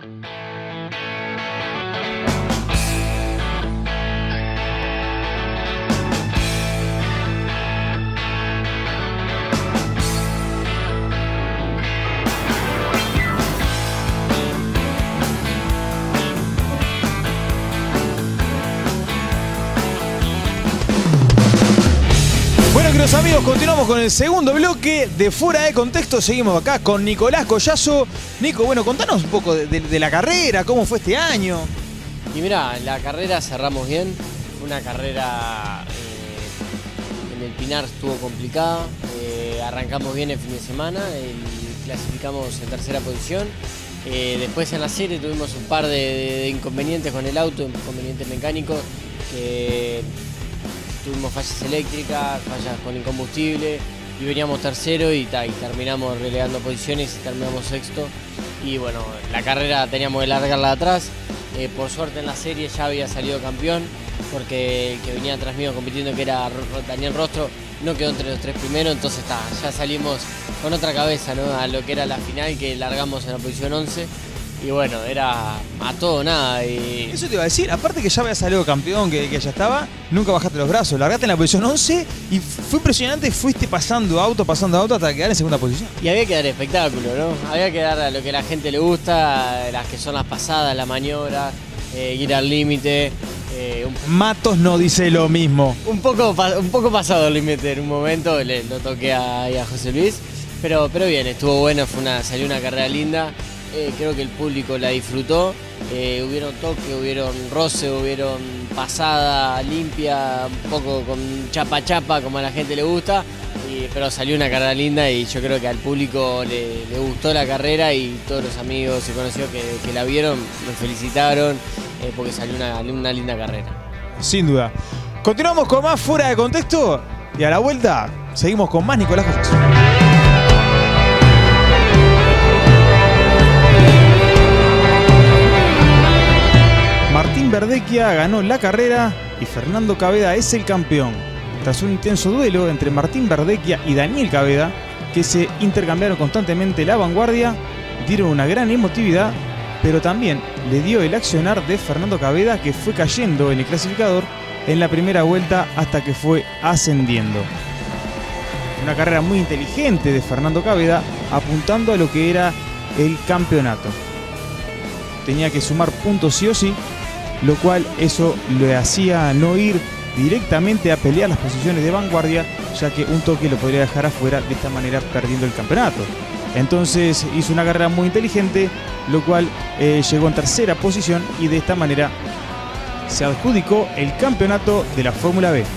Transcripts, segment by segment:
Queridos amigos, continuamos con el segundo bloque de Fuera de Contexto. Seguimos acá con Nicolás Collazo. Nico, bueno, contanos un poco de la carrera, cómo fue este año. Y mirá, la carrera cerramos bien. Una carrera en el Pinar estuvo complicada. Arrancamos bien el fin de semana y clasificamos en tercera posición. Después en la serie tuvimos un par de inconvenientes con el auto, inconvenientes mecánicos, que tuvimos fallas eléctricas, fallas con el combustible y veníamos tercero y terminamos relegando posiciones y terminamos sexto. Y bueno, la carrera teníamos que largarla de atrás. Por suerte en la serie ya había salido campeón, porque el que venía atrás mío compitiendo, que era Daniel Rostro, no quedó entre los tres primeros, entonces ya salimos con otra cabeza, ¿no?, a lo que era la final, que largamos en la posición 11. Y bueno, era a todo o nada. Y eso te iba a decir, aparte que ya había salido campeón, que ya estaba, nunca bajaste los brazos, largaste en la posición 11 y fue impresionante, fuiste pasando auto hasta quedar en segunda posición. Y había que dar espectáculo, ¿no? Había que dar a lo que a la gente le gusta, las que son las pasadas, la maniobra, ir al límite. Matos no dice lo mismo. Un poco pasado el límite en un momento, lo toqué a José Luis, pero bien, estuvo bueno, salió una carrera linda. Creo que el público la disfrutó. Hubieron toque, hubieron roce, hubieron pasada limpia, un poco con chapa, como a la gente le gusta. Pero salió una carrera linda y yo creo que al público le gustó la carrera, y todos los amigos y conocidos que la vieron me felicitaron, porque salió una linda carrera. Sin duda. Continuamos con más Fuera de Contexto y a la vuelta seguimos con más Nicolás Collazo. Martín Verdecchia ganó la carrera y Fernando Caveda es el campeón. Tras un intenso duelo entre Martín Verdecchia y Daniel Caveda, que se intercambiaron constantemente la vanguardia, dieron una gran emotividad, pero también le dio el accionar de Fernando Caveda, que fue cayendo en el clasificador en la primera vuelta hasta que fue ascendiendo. Una carrera muy inteligente de Fernando Caveda, apuntando a lo que era el campeonato. Tenía que sumar puntos sí o sí, lo cual eso le hacía no ir directamente a pelear las posiciones de vanguardia, ya que un toque lo podría dejar afuera, de esta manera perdiendo el campeonato. Entonces hizo una carrera muy inteligente, lo cual llegó en tercera posición y de esta manera se adjudicó el campeonato de la Fórmula B.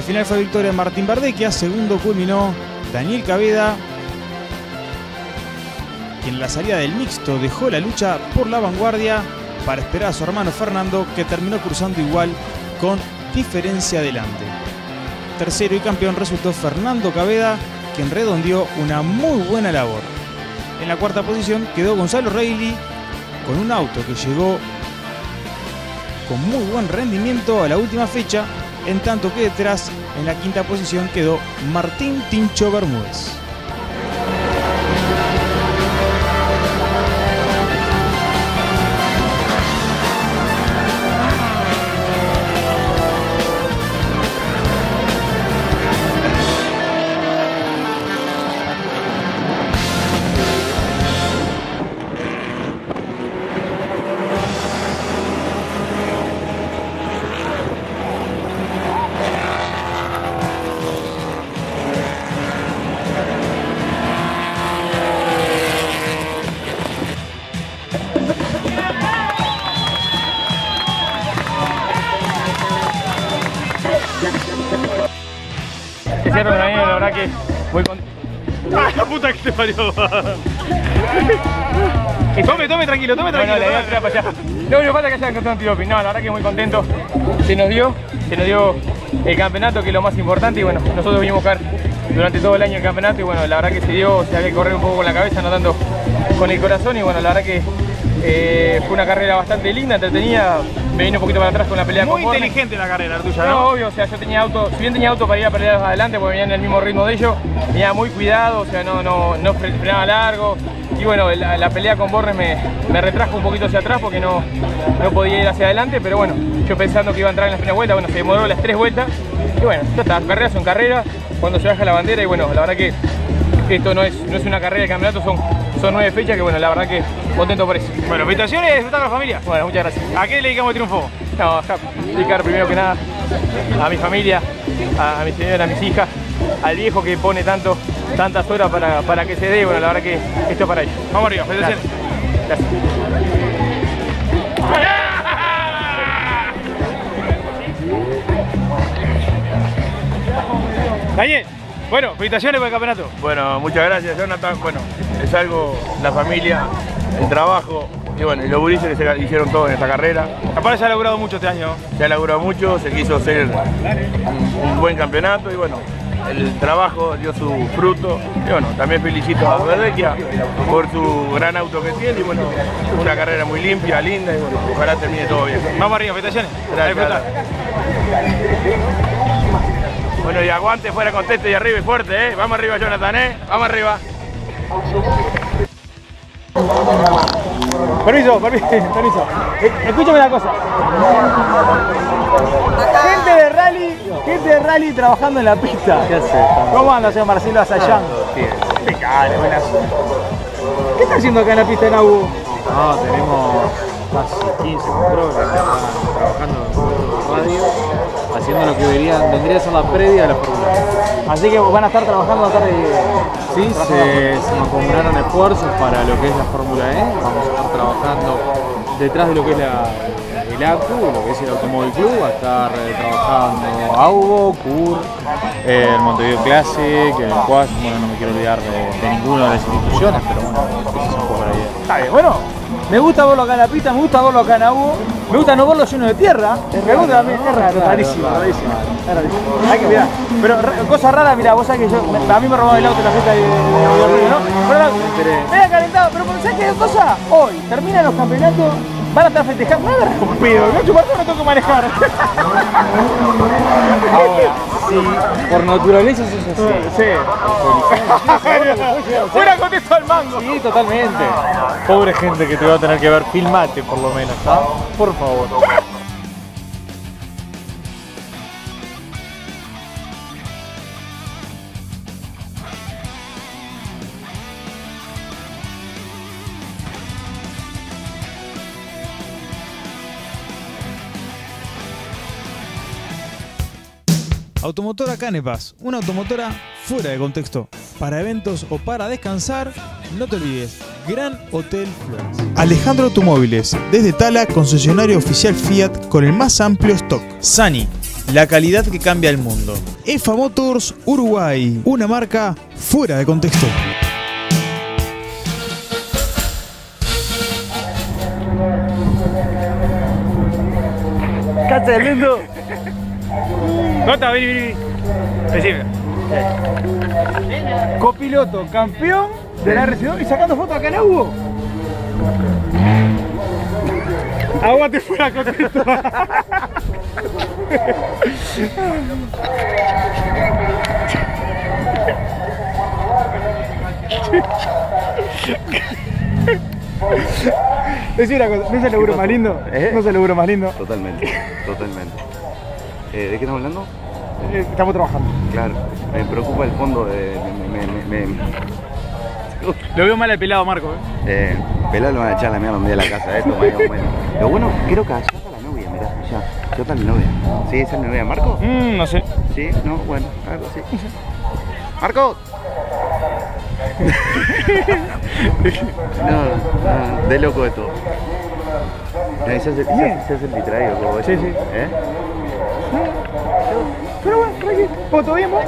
final fue victoria de Martín Verdecchia, segundo culminó Daniel Caveda, quien en la salida del mixto dejó la lucha por la vanguardia para esperar a su hermano Fernando, que terminó cruzando igual con diferencia adelante. Tercero y campeón resultó Fernando Caveda, quien redondeó una muy buena labor. En la cuarta posición quedó Gonzalo Reilly con un auto que llegó con muy buen rendimiento a la última fecha, en tanto que detrás, en la quinta posición, quedó Martín Tincho Bermúdez. Es cierto que la verdad que muy contento. ¡Ah, la puta que te parió! Tome tranquilo, tome tranquilo. Bueno, le voy a tirar para allá. Lo único que falta es que haya encontrado un antidoping. No, la verdad que muy contento. Se nos dio el campeonato, que es lo más importante. Y bueno, nosotros vinimos a buscar durante todo el año el campeonato. Y bueno, la verdad que se dio, se había que correr un poco con la cabeza, no tanto con el corazón. Y bueno, la verdad que fue una carrera bastante linda, entretenida. Me vine un poquito para atrás con la pelea con Borne. Muy inteligente la carrera tuya, ¿no? No, obvio, o sea, yo tenía auto, si bien tenía auto para ir a pelear adelante, porque venía en el mismo ritmo de ellos, venía muy cuidado, o sea, no frenaba largo. Y bueno, la pelea con Borne me retrajo un poquito hacia atrás porque no podía ir hacia adelante, pero bueno, yo pensando que iba a entrar en las primeras vueltas, bueno, se demoró las 3 vueltas. Y bueno, ya está, carreras son carreras, cuando se baja la bandera, y bueno, la verdad que esto no es una carrera de campeonato, son 9 fechas, que bueno, la verdad que contento por eso. Bueno, felicitaciones y disfrutar con la familia. Bueno, muchas gracias. ¿A qué le dedicamos el triunfo? No, acá dedicar primero que nada a mi familia, a mi señora, a mis hijas, al viejo que pone tantas horas para que se dé. Bueno, la verdad que esto es para ellos. Vamos arriba, felicitaciones. Gracias. Daniel, bueno, felicitaciones por el campeonato. Bueno, muchas gracias, Jonathan. Bueno, es algo, la familia, el trabajo y bueno, y los gurises que se hicieron todo en esta carrera. Aparte se ha logrado mucho este año. Se ha laburado mucho, se quiso hacer un buen campeonato y bueno, el trabajo dio su fruto. Y bueno, también felicito a Verdecchia por su gran auto que tiene y bueno, una carrera muy limpia, linda y bueno, ojalá termine todo bien. Vamos arriba, felicitaciones. Gracias. Bueno, y aguante, fuera contento y arriba y fuerte, Vamos arriba, Jonathan, Vamos arriba. Permiso. Escúchame una cosa. Gente de rally trabajando en la pista. ¿Qué hace? ¿Cómo anda, señor Marcelo Azayán? Impecable, buenas. ¿Qué está haciendo acá en la pista de Nabu? No, tenemos casi 15 controles trabajando en radio, haciendo lo que vendría a ser la previa de la Fórmula 1. Así que van a estar trabajando a tarde. Sí, se mancomunaron esfuerzos para lo que es la Fórmula E. Vamos a estar trabajando detrás de lo que es el ACU, lo que es el Automóvil Club. Va a estar trabajando AUBO, CUR, el Montevideo Classic, el cual, bueno, no me quiero olvidar de ninguna de las instituciones, pero bueno, esa es un poco la idea. Está bien, bueno. Me gusta verlo acá en la pista, me gusta verlo acá en Nabu, me gusta no verlo lleno de tierra, me gusta también, es raro, rarísimo. Hay que mirar, pero cosa rara, mirá, vos sabés que a mí me robaron el auto en la fiesta de Río, ¿no? Pero me había calentado, pero ¿sabés qué cosa? Hoy terminan los campeonatos, van a estar festejando, me agarras con pedo, no chuparse no tengo que manejar. Ahora, sí, por naturaleza eso es así. Sí. Fuera con esto al mango. Sí, totalmente. Pobre gente que te va a tener que ver, filmate por lo menos, ¿ah? Por favor. Automotora Canepas, una automotora fuera de contexto. Para eventos o para descansar, no te olvides, Gran Hotel Flores. Alejandro Automóviles, desde Tala, concesionario oficial Fiat con el más amplio stock. Sani, la calidad que cambia el mundo. EFA Motors Uruguay, una marca fuera de contexto. ¡Cacha de lindo! Nota, vení. Decime. Copiloto, campeón de la RC2 y sacando fotos acá en Hugo. Aguante fuera contexto. Decí una cosa, ¿no es el laburo más lindo? ¿No es el laburo más lindo? Totalmente. ¿De qué estamos hablando? Estamos trabajando. Claro, me preocupa el fondo de... Lo veo mal al pelado, Marco. Pelado lo van a echar la mierda un día a la casa, esto, bueno. Lo bueno, creo que allá está la novia, mirá, allá está la novia. ¿Sí? ¿Esa es la novia de Marco? No sé. Sí, no, bueno, algo así. ¡Marco! No, de loco esto. Se hace el distraído, como Sí. Pero bueno, tranquilo. ¿Cómo todo bien, vos?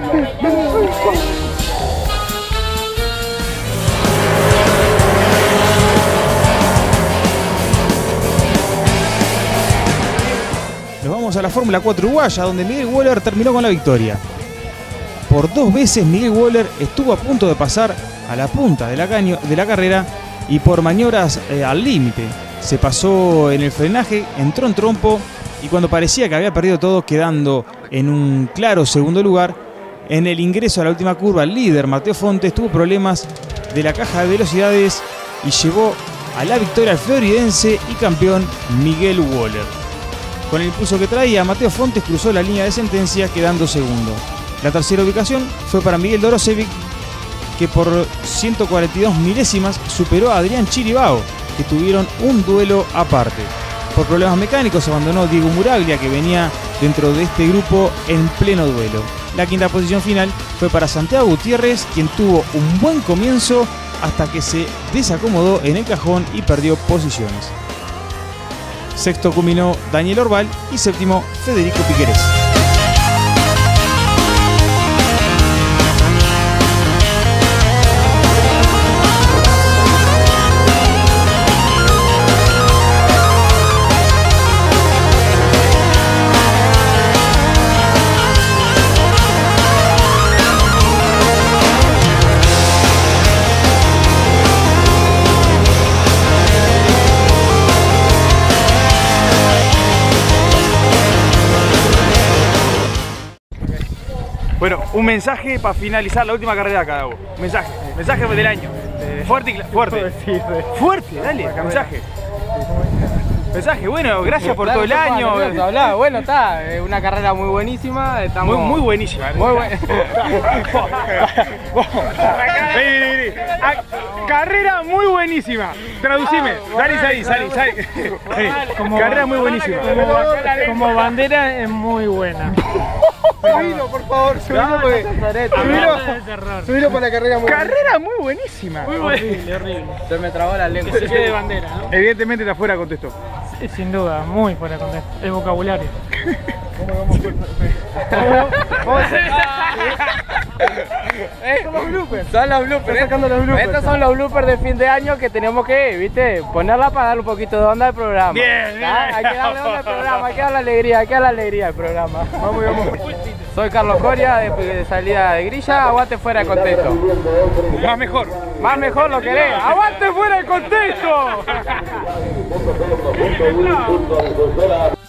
Nos vamos a la Fórmula 4 uruguaya, donde Miguel Wöhler terminó con la victoria. Por 2 veces Miguel Wöhler estuvo a punto de pasar a la punta de la carrera y por maniobras al límite. Se pasó en el frenaje, entró en trompo y cuando parecía que había perdido todo, quedando en un claro segundo lugar, en el ingreso a la última curva, el líder Mateo Fontes tuvo problemas de la caja de velocidades y llevó a la victoria al floridense y campeón Miguel Wöhler. Con el impulso que traía, Mateo Fontes cruzó la línea de sentencia quedando segundo. La tercera ubicación fue para Miguel Dorosevic, que por 142 milésimas superó a Adrián Chiribao, que tuvieron un duelo aparte. Por problemas mecánicos abandonó Diego Muraglia, que venía dentro de este grupo en pleno duelo. La quinta posición final fue para Santiago Gutiérrez, quien tuvo un buen comienzo hasta que se desacomodó en el cajón y perdió posiciones. Sexto culminó Daniel Orval y séptimo Federico Piquerés. Bueno, un mensaje para finalizar la última carrera acá, Hugo. Mensaje del año. Fuerte, fuerte, dale, mensaje, bueno, gracias por todo el año. Bueno, está, una carrera muy buenísima. Estamos... Muy buenísima. Muy buena. Carrera muy buenísima. Traducime. Salí. Carrera muy buenísima. Como bandera es muy buena. Subilo, por favor, subilo para la carrera muy buena. Carrera muy buenísima. Horrible. Se me trabó la lengua. Se quede de bandera, ¿no? Evidentemente está fuera de contexto. Sí, sin duda, muy fuera de contexto. El vocabulario. Son los bloopers. Estos son los bloopers de fin de año que tenemos que, viste, ponerla para darle un poquito de onda al programa. Bien. Hay que darle onda al programa, hay que darle alegría al programa. Vamos. Soy Carlos Coria, de salida de grilla, aguante fuera de contexto. Más mejor lo querés, aguante fuera de contexto.